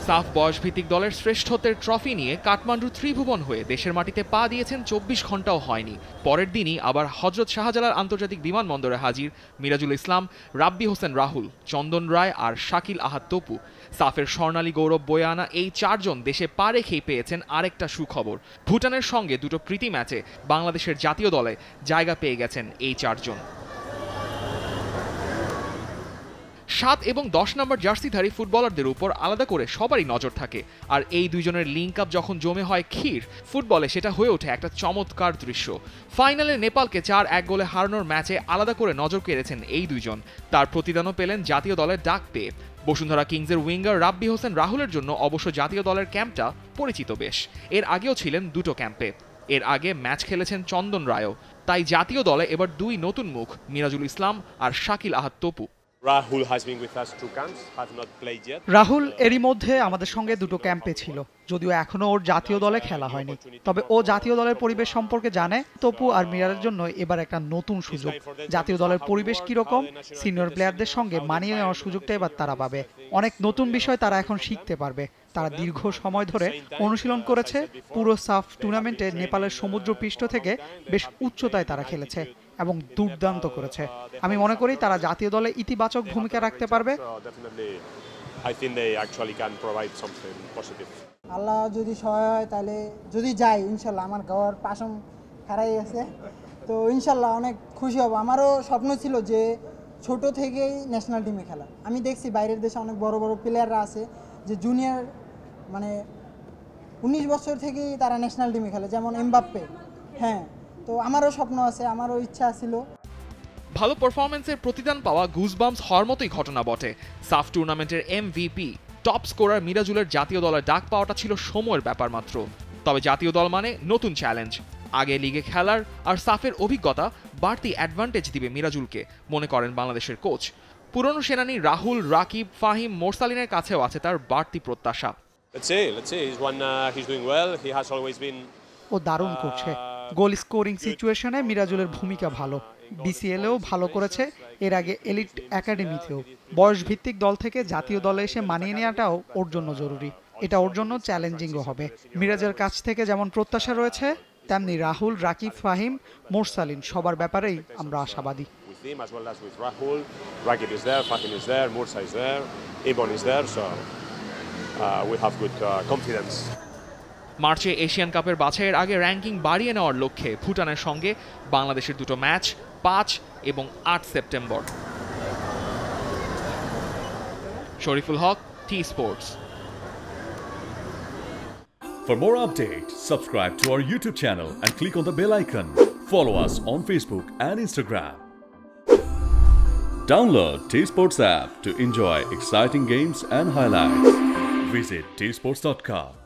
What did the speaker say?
সাফ বয়সভিত্তিক দলের শ্রেষ্ঠত্বের ট্রফি নিয়ে কাঠমান্ডু ত্রিভুবন হয়ে দেশের মাটিতে পা দিয়েছেন ২৪ ঘন্টাও হয়নি। পরের দিনই আবার হজরত শাহজালাল আন্তর্জাতিক বিমানবন্দরে হাজির মিরাজুল ইসলাম, রাব্বি হোসেন রাহুল, চন্দন রায় আর শাকিল আহাদ তপু। সাফের স্বর্ণালী গৌরব বয়ে আনা এই চারজন দেশে পা রেখেই পেয়েছেন আরেকটা সুখবর। ভুটানের সঙ্গে দুটো প্রীতি ম্যাচে বাংলাদেশের জাতীয় দলে জায়গা পেয়ে গেছেন এই চারজন। ৭ এবং ১০ নম্বর জার্সিধারী ফুটবলারদের উপর আলাদা করে সবারই নজর থাকে, আর এই দুইজনের লিঙ্ক আপ যখন জমে হয় ক্ষীর, ফুটবলে সেটা হয়ে ওঠে একটা চমৎকার দৃশ্য। ফাইনালে নেপালকে ৪-১ গোলে হারানোর ম্যাচে আলাদা করে নজর কেড়েছেন এই দুইজন। তার প্রতিদানও পেলেন জাতীয় দলের ডাক পেয়ে। বসুন্ধরা কিংসের উইঙ্গার রাব্বি হোসেন রাহুলের জন্য অবশ্য জাতীয় দলের ক্যাম্পটা পরিচিত বেশ। এর আগেও ছিলেন দুটো ক্যাম্পে, এর আগে ম্যাচ খেলেছেন চন্দন রায়ও। তাই জাতীয় দলে এবার দুই নতুন মুখ, মিরাজুল ইসলাম আর শাকিল আহাদ তপু। রাহুল এরই মধ্যে আমাদের সঙ্গে দুটো ক্যাম্পে ছিল, যদিও এখনো ওর জাতীয় দলে খেলা হয়নি। তবে ও জাতীয় দলের পরিবেশ সম্পর্কে জানে। তপু আর মিরাজের জন্য এবার একটা নতুন সুযোগ। জাতীয় দলের পরিবেশ কিরকম, সিনিয়র প্লেয়ারদের সঙ্গে মানিয়ে নেওয়ার সুযোগটা এবার তারা পাবে। অনেক নতুন বিষয় তারা এখন শিখতে পারবে। তারা দীর্ঘ সময় ধরে অনুশীলন করেছে। পুরো সাফ টুর্নামেন্টে নেপালের সমুদ্রপৃষ্ঠ থেকে বেশ উচ্চতায় তারা খেলেছে এবং দুর্দান্ত করেছে। আমি মনে করি তারা জাতীয় দলে ইতিবাচক ভূমিকা রাখতে পারবে। আল্লাহ যদি সহায় হয় তাহলে যদি যাই ইনশাল্লাহ, আমার গাওয়ার পাশম হারাই গেছে, তো ইনশাল্লাহ অনেক খুশি হব। আমারও স্বপ্ন ছিল যে ছোট থেকেই ন্যাশনাল টিমে খেলা। আমি দেখছি বাইরের দেশে অনেক বড় বড় প্লেয়াররা আছে যে জুনিয়র মানে 19 বছর থেকেই তারা ন্যাশনাল টিমে খেলে, যেমন এমবাপ্পে। হ্যাঁ, তো আমারও স্বপ্ন আছে, আমারও ইচ্ছা ছিল। ভালো পারফরম্যান্সের প্রতিদান পাওয়া গুজবাম্পস হওয়ার মতোই ঘটনা বটে। সাফ টুর্নামেন্টের এমভিপি টপ স্কোরার মিরাজুলের জাতীয় দলের ডাক পাওয়াটা ছিল সময়ের ব্যাপার মাত্র। তবে জাতীয় দল মানে নতুন চ্যালেঞ্জ। আগে লিগে খেলার আর সাফের অভিজ্ঞতা বাড়তি অ্যাডভান্টেজ দিবে মিরাজুলকে, মনে করেন বাংলাদেশের কোচ। পুরনো সেনানী রাহুল, রাকিব, ফাহিম, মোরসালিনের কাছেও আছে তার বাড়তি প্রত্যাশা। ও দারুণ করছে। গোল স্কোরিং সিচুয়েশনে মিরাজুলের ভূমিকা ভালো। বিসিএলেও ভালো করেছে, এর আগে এলিট একাডেমিতেও। বয়স ভিত্তিক দল থেকে জাতীয় দলে এসে মানিয়ে নেওয়াটাও ওর জন্য জরুরি। এটা ওর জন্য চ্যালেঞ্জিংও হবে। মিরাজের কাছ থেকে যেমন প্রত্যাশা রয়েছে, তেমনি রাহুল, রাকিব, ফাহিম, মোরসালিন সবার ব্যাপারেই আমরা আশাবাদী। মার্চে এশিয়ান কাপের বাছাইয়ের আগে র্যাঙ্কিং বাড়িয়ে নেওয়ার লক্ষ্যে ভুটানের সঙ্গে বাংলাদেশের দুটো ম্যাচ 5 এবং 8 September. Shariful Haque, T sports. For more updates, subscribe to our YouTube channel and click on the bell icon. Follow us on Facebook and Instagram. Download T Sports app to enjoy exciting games and highlights. Visit tsports.com.